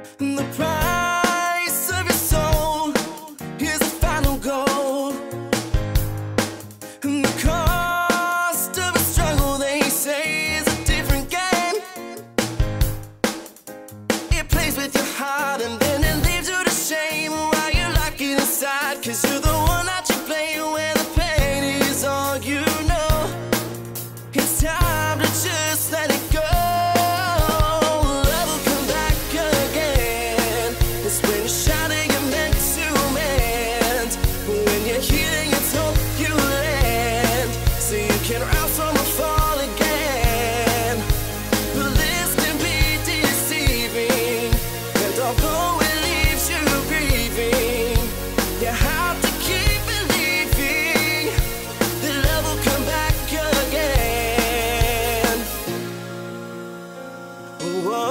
The price of your soul is the final goal. And the cost of a struggle, they say, is a different game. It plays with your heart and then it leaves you to shame while you lock it inside, 'cause you're the one that you play when the pain is all you know. It's time to just let it go. Love will come back again. It's when you're shining, you're meant to mend. When you're healing, it's hope you land, so you can rise from a fall again. But this can be deceiving, and although it leaves you grieving, you have to keep believing that love will come back again. Whoa.